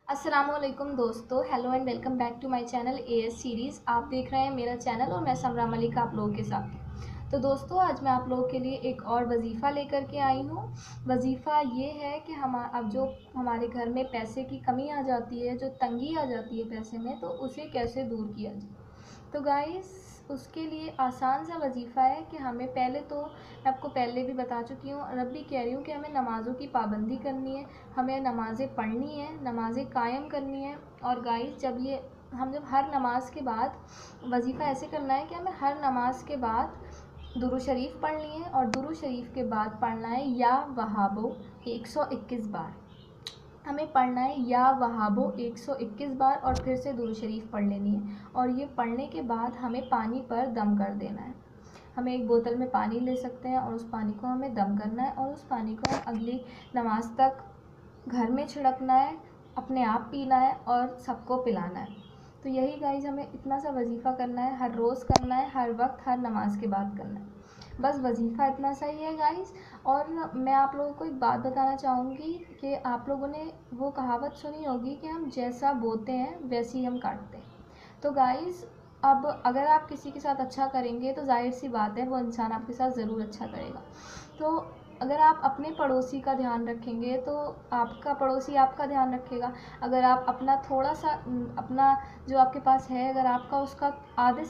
अस्सलामुअलैकुम दोस्तों, hello and welcome back to my channel AS series. आप देख रहे हैं मेरा चैनल और मैं समरा मलिक आप लोगों के साथ। तो दोस्तों, आज मैं आप लोगों के लिए एक और वजीफ़ा लेकर के आई हूँ। वजीफ़ा ये है कि हम अब जो हमारे घर में पैसे की कमी आ जाती है, जो तंगी आ जाती है पैसे में, तो उसे कैसे दूर किया जाए। तो गाइस, उसके लिए आसान सा वजीफ़ा है कि हमें पहले तो मैं आपको पहले भी बता चुकी हूँ और अब भी कह रही हूँ कि हमें नमाज़ों की पाबंदी करनी है, हमें नमाज़ें पढ़नी है, नमाज़ें कायम करनी है। और गाइस, जब हर नमाज के बाद वजीफ़ा ऐसे करना है कि हमें हर नमाज के बाद दुरूद शरीफ पढ़नी है और दुरूद शरीफ के बाद पढ़ना है या वहाबो 121 बार। हमें पढ़ना है या वहाबो 121 बार और फिर से दुरूद शरीफ पढ़ लेनी है। और ये पढ़ने के बाद हमें पानी पर दम कर देना है। हमें एक बोतल में पानी ले सकते हैं और उस पानी को हमें दम करना है और उस पानी को हम अगली नमाज तक घर में छिड़कना है, अपने आप पीना है और सबको पिलाना है। तो यही गाइज, हमें इतना सा वजीफ़ा करना है, हर रोज़ करना है, हर वक्त, हर नमाज के बाद करना है। बस वजीफ़ा इतना सा ही है गाइज। और मैं आप लोगों को एक बात बताना चाहूँगी कि आप लोगों ने वो कहावत सुनी होगी कि हम जैसा बोते हैं वैसे ही हम काटते हैं। तो गाइज़, अब अगर आप किसी के साथ अच्छा करेंगे तो जाहिर सी बात है वो इंसान आपके साथ ज़रूर अच्छा करेगा। तो अगर आप अपने पड़ोसी का ध्यान रखेंगे तो आपका पड़ोसी आपका ध्यान रखेगा। अगर आप अपना थोड़ा सा अपना जो आपके पास है, अगर आपका उसका आधे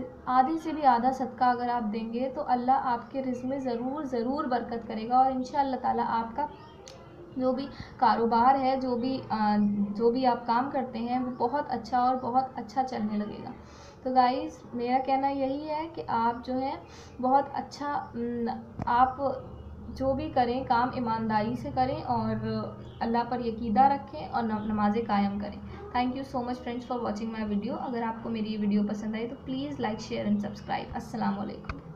से भी आधा सदका अगर आप देंगे तो अल्लाह आपके रिज़्क़ में ज़रूर बरकत करेगा और इंशाअल्लाह ताला आपका जो भी कारोबार है, जो भी आप काम करते हैं, वो बहुत अच्छा और बहुत अच्छा चलने लगेगा। तो गाइज़, मेरा कहना यही है कि आप जो है बहुत अच्छा आप जो भी करें काम ईमानदारी से करें और अल्लाह पर यकीदा रखें और नमाज़ें कायम करें। Thank you so much friends for watching my video. अगर आपको मेरी ये वीडियो पसंद आई तो please like, share and subscribe. अस्सलाम वालेकुम।